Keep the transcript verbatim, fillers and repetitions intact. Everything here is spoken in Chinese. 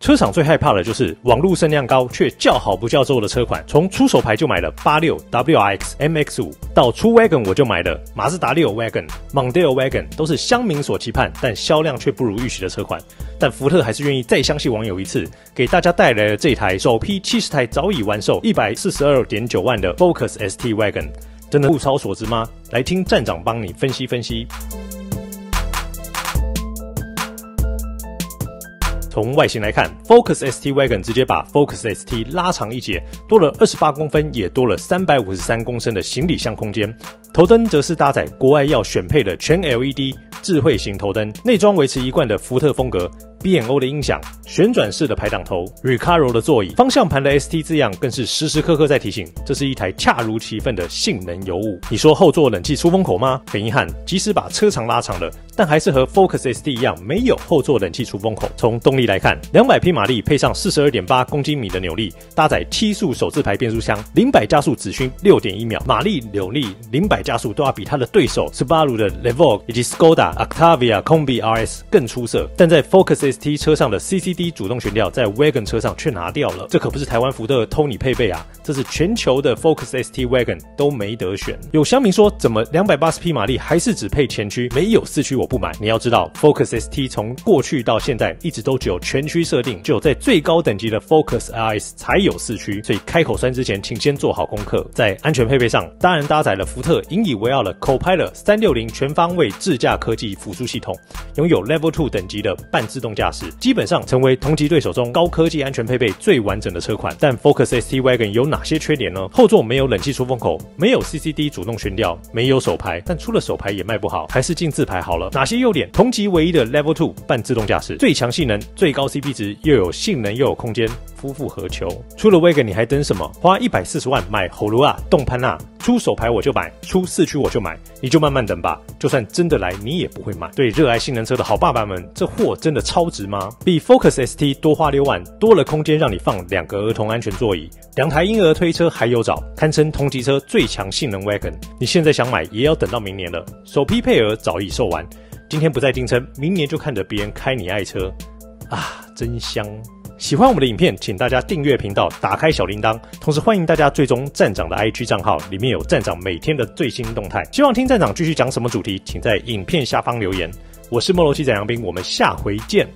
车厂最害怕的就是网络声量高却叫好不叫座的车款。从出手牌就买了八六 W R X、M X 五，到出 Wagon 我就买了马自达六 Wagon、Mondeo Wagon， 都是乡民所期盼，但销量却不如预期的车款。但福特还是愿意再相信网友一次，给大家带来了这台首批七十台早已完售、一百四十二点九万的 Focus S T Wagon， 真的物超所值吗？来听站长帮你分析分析。从外形来看 ，Focus S T Wagon 直接把 Focus S T 拉长一截，多了二十八公分，也多了三百五十三公升的行李箱空间。头灯则是搭载国外要选配的全 L E D 智慧型头灯，内装维持一贯的福特风格。B and O 的音响，旋转式的排挡头 ，Recaro 的座椅，方向盘的 S T 字样更是时时刻刻在提醒，这是一台恰如其分的性能尤物。你说后座冷气出风口吗？很遗憾，即使把车长拉长了，但还是和 Focus S T 一样，没有后座冷气出风口。从动力来看，两百匹马力配上 四十二点八公斤米的扭力，搭载七速手自排变速箱，零百加速只需 六点一秒，马力、扭力、零百加速都要比它的对手 Subaru 的 Levoque 以及 Skoda Octavia Combi R S 更出色。但在 Focus S T 车上的 C C D 主动悬吊在 Wagon 车上却拿掉了，这可不是台湾福特偷你配备啊，这是全球的 Focus S T Wagon 都没得选。有乡民说，怎么两百八十匹马力还是只配前驱，没有四驱我不买。你要知道 ，Focus S T 从过去到现在一直都只有全驱设定，只有在最高等级的 Focus R S 才有四驱，所以开口酸之前，请先做好功课。在安全配备上，当然搭载了福特引以为傲的 Copilot 三六零全方位智驾科技辅助系统，拥有 Level 二等级的半自动驾驶。基本上成为同级对手中高科技安全配备最完整的车款。但 Focus S T Wagon 有哪些缺点呢？后座没有冷气出风口，没有 C C D 主动悬吊，没有手排，但出了手排也卖不好，还是进自排好了。哪些优点？同级唯一的 Level 二半自动驾驶，最强性能，最高 C P 值，又有性能又有空间，夫复何求？出了 Wagon 你还等什么？花一百四十万买 Holua 动潘纳，出手排我就买，出四驱我就买，你就慢慢等吧。就算真的来，你也不会买。对热爱性能车的好爸爸们，这货真的超值吗？比 Focus S T 多花六万，多了空间让你放两个儿童安全座椅，两台婴儿推车还有找，堪称同级车最强性能 Wagon。你现在想买，也要等到明年了。首批配额早已售完，今天不再订车，明年就看着别人开你爱车啊，真香！喜欢我们的影片，请大家订阅频道，打开小铃铛，同时欢迎大家追踪站长的 I G 账号，里面有站长每天的最新动态。希望听站长继续讲什么主题，请在影片下方留言。我是末楼七仔杨斌，我们下回见。